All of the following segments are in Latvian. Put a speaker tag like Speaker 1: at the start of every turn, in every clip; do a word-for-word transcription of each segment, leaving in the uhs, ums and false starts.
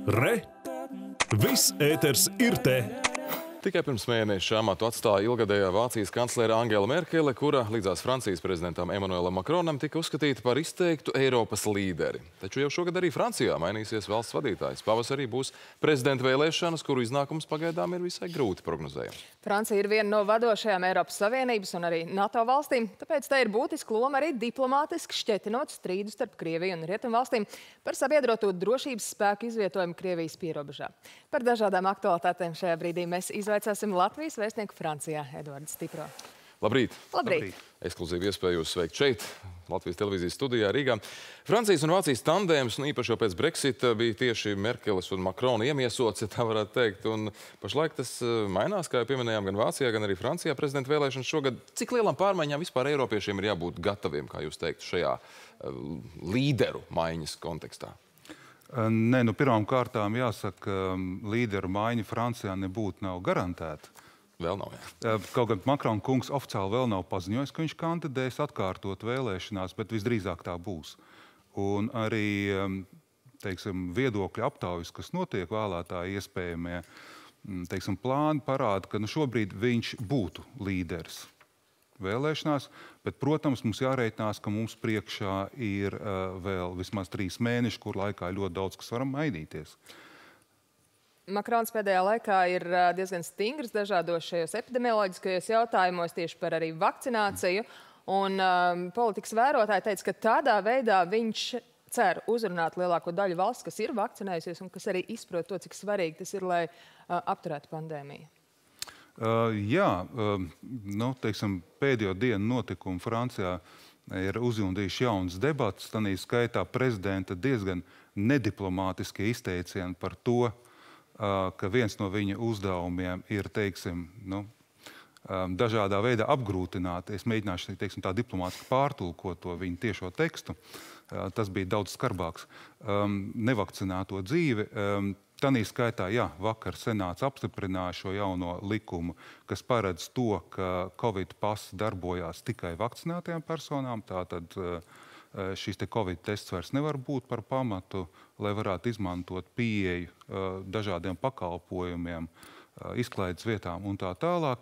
Speaker 1: Re! Viss ēters ir te!
Speaker 2: Tikai pirms mēneša amatu atstāja ilgadējā Vācijas kanclere Angela Merkele, kura līdzās Francijas prezidentam Emanuelam Makronam tika uzskatīta par izteiktu Eiropas līderi. Taču jau šogad arī Francijā mainīsies valsts vadītājs. Pavasarī būs prezidenta vēlēšanas, kuru iznākums pagaidām ir visai grūti prognozējams.
Speaker 3: Francija ir viena no vadošajām Eiropas Savienības un arī NATO valstīm, tāpēc te ir būtiska loma arī diplomātiski šķetinot strīdu starp Krieviju un Rietumvalstīm par sabiedroto drošības spēku izvietojumu Krievijas pierobežā. Par dažādām aktualitātēm šajā brīdī mēs izvaicāsim Latvijas vēstnieku Francijā Eduardu Stipro.
Speaker 2: Labrīt!
Speaker 3: Labrīt!
Speaker 2: Ekskluzīvi iespēju jūs sveikt šeit, Latvijas televīzijas studijā Rīgā. Francijas un Vācijas tandēms, un īpaši jau pēc Brexita, bija tieši Merkeles un Makrona iemiesots, ja tā varētu teikt. Un pašlaik tas mainās, kā jau pieminējām, gan Vācijā, gan arī Francijā prezidenta vēlēšanas šogad. Cik lielām pārmaiņām vispār eiropiešiem ir jābūt gataviem, kā jūs teiktu, šajā līderu maiņas kontekstā?
Speaker 4: Nē, nu pirmām kārtām jāsaka, līderu maiņa Francijā nebūtu nav garantēta.
Speaker 2: Vēl nav, jā.
Speaker 4: Kaut gan Makrona kungs oficiāli vēl nav paziņojis, ka viņš kandidēs atkārtot vēlēšanās, bet visdrīzāk tā būs. Un arī, teiksim, viedokļu aptaujas, kas notiek vēlētāji iespējamie, teiksim, plāni parāda, ka nu šobrīd viņš būtu līderis vēlēšanās, bet, protams, mums jārēķinās, ka mums priekšā ir uh, vēl vismaz trīs mēneši, kur laikā ļoti daudz, kas varam mainīties.
Speaker 3: Makrons pēdējā laikā ir diezgan stingrs dažādos šajos epidemioloģiskajos jautājumos tieši par arī vakcināciju. Un um, politikas vērotāji teica, ka tādā veidā viņš cer uzrunāt lielāko daļu valsts, kas ir vakcinējusies un kas arī izprot to, cik svarīgi tas ir, lai uh, apturētu pandēmiju.
Speaker 4: Uh, jā, uh, nu, teiksim, pēdējo dienu notikumi Francijā ir uzjundījuši jaunas debatas, tanī skaitā prezidenta diezgan nediplomātiskie izteicieni par to, uh, ka viens no viņa uzdevumiem ir, teiksim, nu, um, dažādā veidā apgrūtināt. Es mēģināšu, teiksim, tā diplomātiski pārtulkot to viņa tiešo tekstu. Uh, tas bija daudz skarbāks. Um, nevakcināto dzīvi. Um, Tanī skaitā, jā, vakar senāts apstiprināja šo jauno likumu, kas paredz to, ka Covid pasi darbojās tikai vakcinētajām personām. Tātad šis te Covid tests vairs nevar būt par pamatu, lai varētu izmantot pieeju dažādiem pakalpojumiem, izklaides vietām un tā tālāk.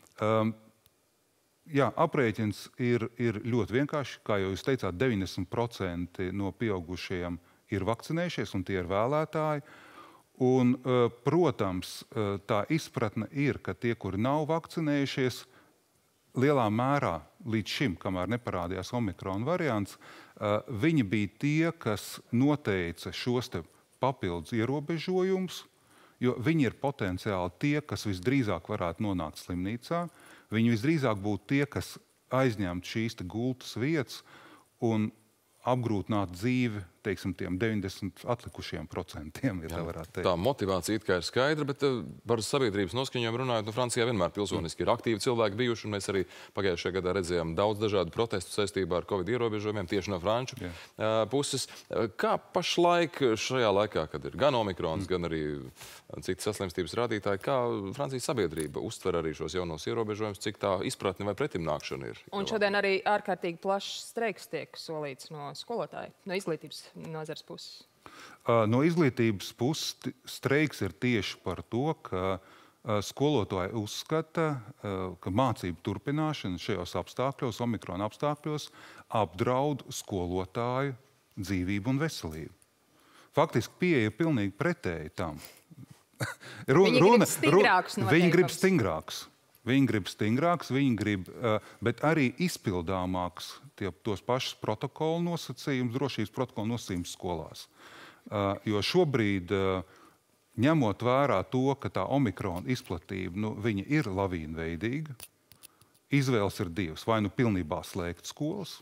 Speaker 4: Jā, aprēķins ir, ir ļoti vienkārši. Kā jau jūs teicāt, deviņdesmit procenti no pieaugušajiem ir vakcinējušies un tie ir vēlētāji. Un, protams, tā izpratne ir, ka tie, kuri nav vakcinējušies, lielā mērā līdz šim, kamēr neparādījās Omikrona variants, viņi bija tie, kas noteica šos te papildus ierobežojumus, jo viņi ir potenciāli tie, kas visdrīzāk varētu nonākt slimnīcā. Viņi visdrīzāk būtu tie, kas aizņemtu šīs te gultas vietas un apgrūtināt dzīvi, teiksim, tiem deviņdesmit atlikušiem procentiem, ja tā varētu teikt.
Speaker 2: Tā motivācija it kā ir skaidra, bet par sabiedrības noskaņojumu runājot, nu Francijā vienmēr pilsoniski ir aktīvi cilvēki bijuši, un mēs arī pagājušajā gadā redzējām daudz dažādu protestu saistībā ar Covid ierobežojumiem tieši no franču Jā. puses. Kā pašlaik šajā laikā, kad ir gan Omikrons, gan arī citas saslimstības rādītāji, kā Francijas sabiedrība uztver arī šos jaunos ierobežojumus, cik tā izpratne vai pretimnākšana ir?
Speaker 3: Un šodien arī ārkārtīgi plašs streiks tiek solīts no skolotāju, no izglītības nozares puses.
Speaker 4: No izglītības puses streiks ir tieši par to, ka skolotāji uzskata, ka mācību turpināšana šajos apstākļos, Omikrona apstākļos, apdraud skolotāju dzīvību un veselību. Faktiski pieeja ir pilnīgi pretēji tam.
Speaker 3: Runa, viņi grib stingrākus noteikums.
Speaker 4: Viņi grib stingrākus. Viņi grib stingrāks, viņi grib, bet arī izpildāmāks tie, tos pašus protokolu nosacījumus, drošības protokolu nosacījumus skolās. Jo šobrīd, ņemot vērā to, ka tā Omikrona izplatība, nu, viņa ir lavīnveidīga, izvēles ir divas. Vai nu pilnībā slēgt skolas,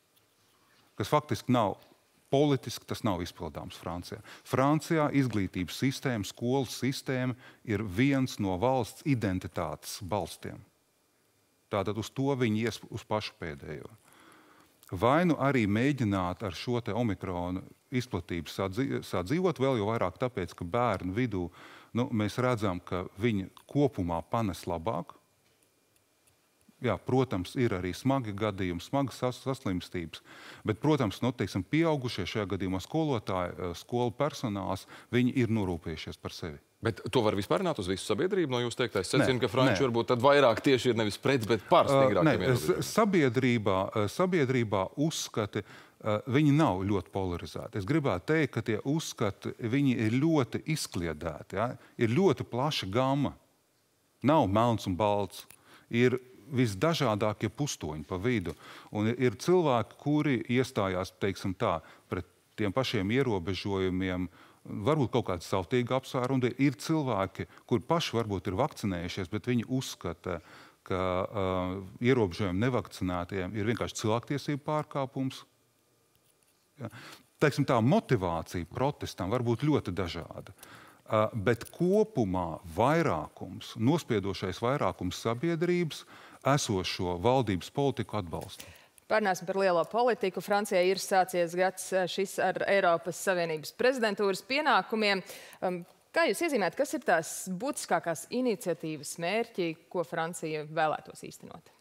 Speaker 4: kas faktiski nav politiski, tas nav izpildāms Francijā. Francijā izglītības sistēma, skolas sistēma ir viens no valsts identitātes balstiem. Tātad uz to viņi ies uz pašu pēdējo. Vai nu arī mēģināt ar šo te Omikrona izplatību sadzīvot, vēl jau vairāk tāpēc, ka bērnu vidū nu, mēs redzam, ka viņi kopumā panes labāk. Jā, protams, ir arī smagi gadījumi, smagas sas saslimstības, bet, protams, nu, teiksim, pieaugušie šajā gadījumā skolotāji, skolu personāls, viņi ir norūpējušies par sevi.
Speaker 2: Bet to var vispārināt uz visu sabiedrību no jūs teiktais? Es secinu, ka franči varbūt tad vairāk tieši ir nevis pret, bet par stingrākiem ierobežojumiem.
Speaker 4: Sabiedrībā, sabiedrībā uzskati, viņi nav ļoti polarizēti. Es gribētu teikt, ka tie uzskati, viņi ir ļoti izkliedēti. Ja? Ir ļoti plaša gama. Nav melns un balts. Ir visdažādākie pustoņi pa vidu. Un ir cilvēki, kuri iestājās, teiksim tā, pret tiem pašiem ierobežojumiem, varbūt kaut kāds savtīgi apsvērumi. Ir cilvēki, kuri paši varbūt ir vakcinējušies, bet viņi uzskata, ka uh, ierobežojumi nevakcinētajiem ir vienkārši cilvēktiesību pārkāpums. Ja. Teiksim tā, motivācija protestam var būt ļoti dažāda. Uh, bet kopumā vairākums, nospiedošais vairākums sabiedrības esošo valdības politiku atbalsta.
Speaker 3: Parunāsim par lielo politiku. Francijai ir sācies gads šis ar Eiropas Savienības prezidentūras pienākumiem. Um, kā jūs iezīmējat, kas ir tās būtiskākās iniciatīvas mērķi, ko Francija vēlētos īstenot?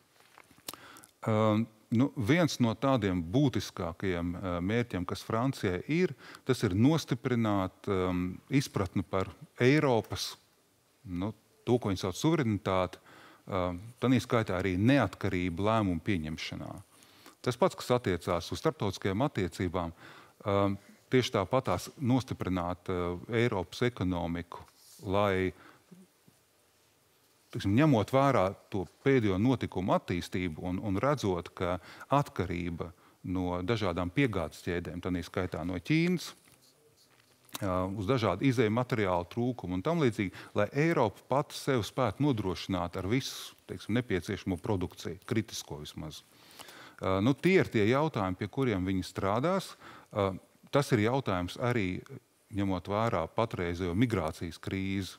Speaker 4: Uh, nu, viens no tādiem būtiskākajiem uh, mērķiem, kas Francijai ir, tas ir nostiprināt um, izpratni par Eiropas, nu, to, ko viņi sauc suverenitāti, uh, tanī skaitā arī neatkarību lēmumu pieņemšanā. Tas pats, kas attiecās uz starptautiskajām attiecībām, uh, tieši tāpatās nostiprināt uh, Eiropas ekonomiku, lai, tiksim, ņemot vērā to pēdējo notikumu attīstību un, un redzot, ka atkarība no dažādām piegādes ķēdēm, tanī skaitā no Ķīnas, uh, uz dažādu izēju materiālu trūkumu un tam līdzīgi, lai Eiropa pati sev spētu nodrošināt ar visu, teiksim, nepieciešamo produkciju, kritisko vismaz. Uh, nu, tie ir tie jautājumi, pie kuriem viņi strādās. Uh, tas ir jautājums arī, ņemot vērā patreizējo migrācijas krīzi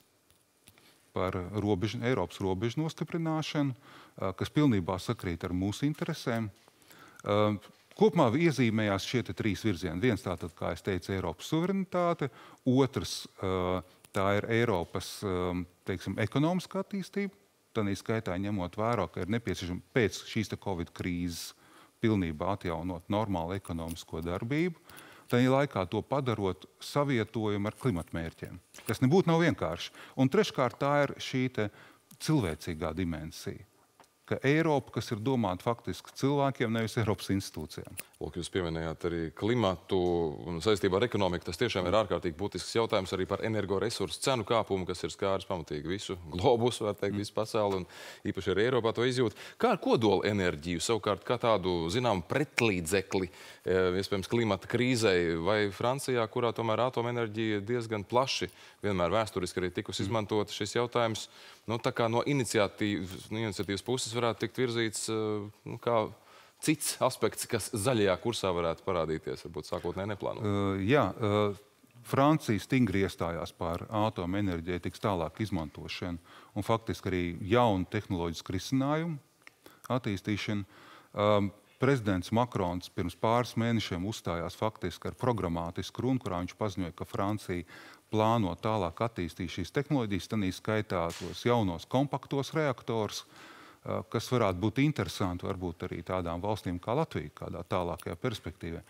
Speaker 4: par robežu, Eiropas robežu nostiprināšanu, uh, kas pilnībā sakrīt ar mūsu interesēm. Uh, kopumā iezīmējās šie trīs virzieni. Viens tātad, kā es teicu, Eiropas suverenitāte, otrs uh, tā ir Eiropas, um, teiksim, ekonomiskā attīstība, tanī skaitā ņemot vērā, ka ir nepieciešama pēc šīs Covid krīzes pilnībā atjaunot normālu ekonomisko darbību, tajā laikā to padarot savietojumu ar klimatmērķiem. Tas nebūtu nav vienkārši. Un treškārt tā ir šī te cilvēcīgā dimensija, ka Eiropa, kas ir domāta faktiski cilvēkiem, nevis Eiropas institūcijām.
Speaker 2: Lūk, jūs pieminējāt arī klimatu un saistībā ar ekonomiku. Tas tiešām ir ārkārtīgi būtisks jautājums arī par energoresursu cenu kāpumu, kas ir skāris pamatīgi visu globusu, var teikt, visu pasauli, un īpaši arī Eiropā to izjūt. Kā ar kodola enerģiju, savukārt kā tādu, zinām, pretlīdzekli, iespējams, klimata krīzei, vai Francijā, kurā tomēr atomenerģija diezgan plaši, vienmēr vēsturiski arī tikus izmantota šis jautājums, nu, tā kā no iniciatīvas, iniciatīvas puses varētu tikt virzīts, nu, kā cits aspekts, kas zaļajā kursā varētu parādīties, varbūt sākotnēji neplānot.
Speaker 4: Uh, jā, uh, Francija stingri iestājās par atomenerģētikas tālāk izmantošanu un faktiski arī jaunu tehnoloģisku risinājumu attīstīšanu. Um, prezidents Makrons pirms pāris mēnešiem uzstājās faktiski ar programmatisku runu, kurā viņš paziņoja, ka Francija plāno tālāk attīstīt šīs tehnoloģijas, tanī skaitā tos jaunos kompaktos reaktors, kas varētu būt interesanti varbūt arī tādām valstīm kā Latvija, kādā tālākajā perspektīvā.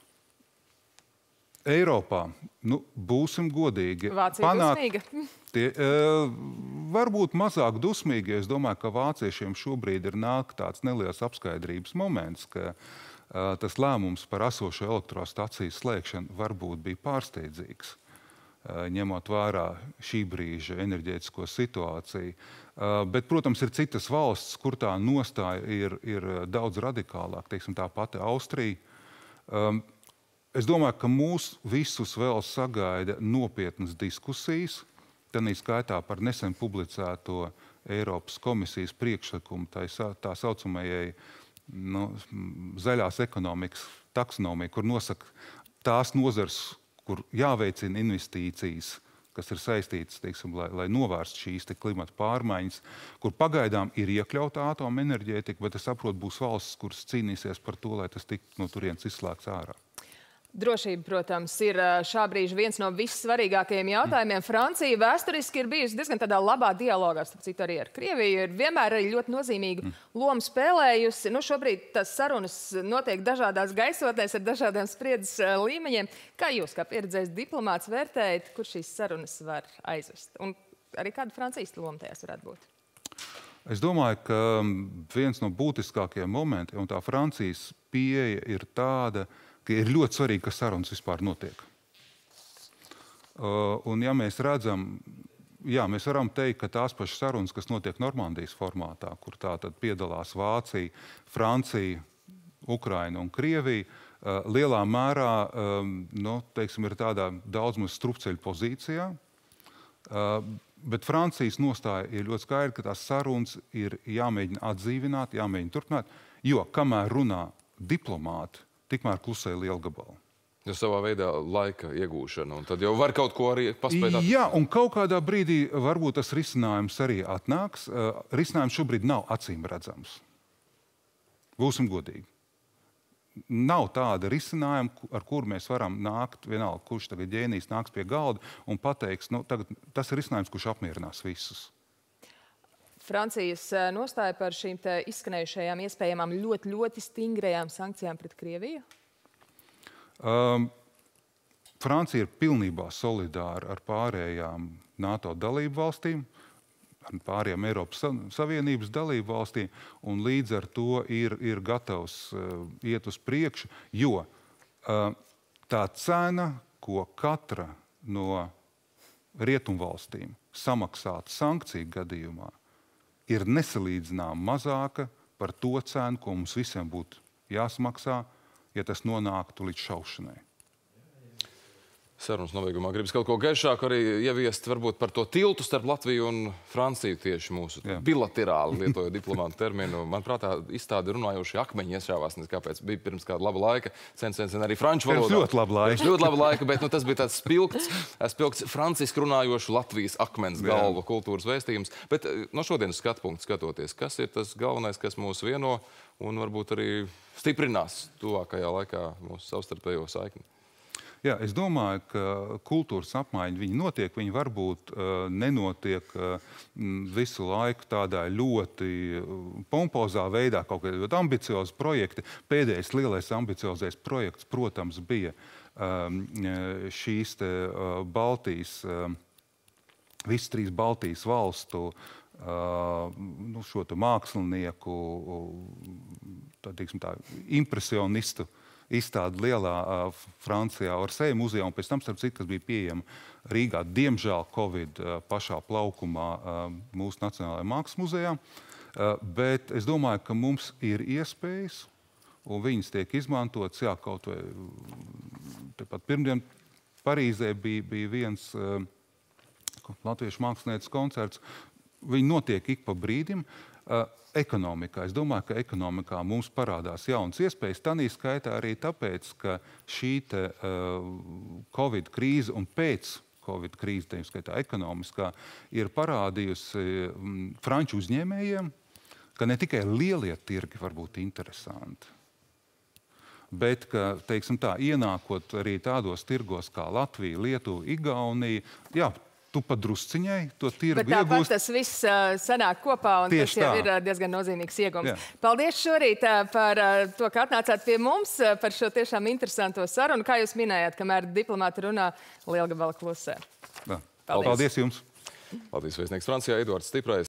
Speaker 4: Eiropā, nu, būsim godīgi.
Speaker 3: Vācija panāk, dusmīga.
Speaker 4: Tie, uh, varbūt mazāk dusmīgi, es domāju, ka vāciešiem šobrīd ir nāk tāds neliels apskaidrības moments, ka uh, tas lēmums par esošo elektrostacijas slēgšanu varbūt bija pārsteidzīgs, uh, ņemot vērā šī brīža enerģētisko situāciju. Uh, bet, protams, ir citas valsts, kur tā nostāja ir, ir daudz radikālāk, teiksim, tā pati Austrija. Um, Es domāju, ka mūs visus vēl sagaida nopietnas diskusijas, tanī skaitā par nesen publicēto Eiropas komisijas priekšlikumu tā, tā saucamajai, nu, zaļās ekonomikas taksonomija, kur nosaka tās nozars, kur jāveicina investīcijas, kas ir saistītas, teiksim, lai, lai novērst šīs te klimata pārmaiņas, kur pagaidām ir iekļauta atomenerģētika, bet es saprotu, būs valsts, kuras cīnīsies par to, lai tas tiktu no turienes izslēgts ārā.
Speaker 3: Drošība, protams, ir šā brīža viens no vissvarīgākajiem jautājumiem. Francija vēsturiski ir bijusi diezgan tādā labā dialogā, starp citu arī ar Krieviju, ir vienmēr arī ļoti nozīmīgu lomu spēlējusi. Nu, šobrīd tas sarunas notiek dažādās gaisotnēs ar dažādiem spriedzes līmeņiem. Kā jūs, kā pieredzējis diplomāts, vērtējat, kur šīs sarunas var aizvest? Un arī kāda Francijas loma tajās varētu būt?
Speaker 4: Es domāju, ka viens no būtiskākajiem momentiem, un tā Francijas pieeja ir tāda, ka ir ļoti svarīgi, ka sarunas vispār notiek. Uh, un ja mēs redzam, jā, mēs varam teikt, ka tās pašas sarunas, kas notiek Normandijas formātā, kur tā tad piedalās Vācija, Francija, Ukraina un Krievija, uh, lielā mērā, um, nu, teiksim, ir tādā daudz maz strupceļu pozīcijā. Uh, bet Francijas nostāja ir ļoti skaidra, ka tās sarunas ir jāmēģina atdzīvināt, jāmēģina turpināt, jo kamēr runā diplomāti, tikmēr klusē lielgabalu.
Speaker 2: Jo savā veidā laika iegūšana, un tad jau var kaut ko arī paspēt atrast.
Speaker 4: Jā, un kaut kādā brīdī varbūt tas risinājums arī atnāks. Uh, risinājums šobrīd nav acīm redzams. Būsim godīgi. Nav tāda risinājuma, ar kuru mēs varam nākt, vienalga, kurš tagad ģēnijs nāks pie galda un pateiks, nu, tagad tas ir risinājums, kurš apmierinās visus.
Speaker 3: Francijas nostāja par šīm te izskanējušajām iespējamām ļoti, ļoti stingrajām sankcijām pret Krieviju?
Speaker 4: Um, Francija ir pilnībā solidāra ar pārējām NATO dalību valstīm, ar pārējām Eiropas Savienības dalību valstīm, un līdz ar to ir, ir gatavs uh, iet uz priekšu, jo uh, tā cena, ko katra no rietumvalstīm samaksātu sankciju gadījumā, ir nesalīdzinām mazāka par to cenu, ko mums visiem būtu jāsamaksā, ja tas nonāktu līdz šaušanai.
Speaker 2: Sarunas nobeigumā gribas kaut ko gaišāku arī ieviest varbūt par to tiltu starp Latviju un Franciju tieši mūsu Jā. bilaterāli lietojot diplomātu terminu. Manuprāt, izstāde runājošie akmeņi iešāvās, nes kāpēc bija pirms kāda laba laika. Sen, sen, sen arī franču valodā.
Speaker 4: Pirms ļoti laba laika.
Speaker 2: Pirms ļoti laba laika, bet nu, tas bija tāds spilgts, spilgts franciski runājošu Latvijas akmens galva kultūras vēstījums. Bet no šodienas skatu punktu skatoties, kas ir tas galvenais, kas mūs vieno un varbūt arī stiprinās tuvākajā laikā mūsu savstarpējo saikni?
Speaker 4: Jā, es domāju, ka kultūras apmaiņa viņi notiek, viņi varbūt uh, nenotiek uh, visu laiku tādā ļoti pompozā veidā, kaut kādā ļoti ambiciozi projekti. Pēdējais lielais ambiciozais projekts, protams, bija um, šīs te uh, Baltijas, uh, visas trīs Baltijas valstu uh, nu, šo te mākslinieku, tā, tiksim, tā, impresionistu izstāde lielā uh, Francijā Orsay muzejā, un pēc tam, starp citu, kas bija pieejama Rīgā, diemžēl Covid uh, pašā plaukumā uh, mūsu Nacionālajā mākslas muzejā. Uh, bet es domāju, ka mums ir iespējas, un viņas tiek izmantotas, jā, kaut vai tepat pirmdien Parīzē bija, bija viens uh, latviešu mākslinieces koncerts. Viņi notiek ik pa brīdim. Uh, ekonomikā. Es domāju, ka ekonomikā mums parādās jaunas iespējas. Tanī skaitā arī tāpēc, ka šī te, uh, Covid krīze un pēc Covid krīze, tā skaitā ekonomiskā, ir parādījusi um, franču uzņēmējiem, ka ne tikai lielie tirgi var būt interesanti, bet, ka, teiksim tā, ienākot arī tādos tirgos kā Latvija, Lietuva, Igaunija, jā, tu pa drusciņai to tirgu
Speaker 3: iegūst. Bet tāpat
Speaker 4: iegūst.
Speaker 3: tas viss uh, sanāk kopā, un
Speaker 4: Tieši
Speaker 3: tas jau
Speaker 4: tā.
Speaker 3: ir uh, diezgan nozīmīgs iegums.
Speaker 4: Jā.
Speaker 3: Paldies šorīt uh, par uh, to, ka atnācāt pie mums, uh, par šo tiešām interesanto sarunu. Kā jūs minējāt, kamēr diplomāti runā, lielgabala klusē.
Speaker 4: Jā.
Speaker 3: Paldies.
Speaker 4: Paldies jums!
Speaker 2: Paldies, vēstnieks Francijā, Eduards Stiprais.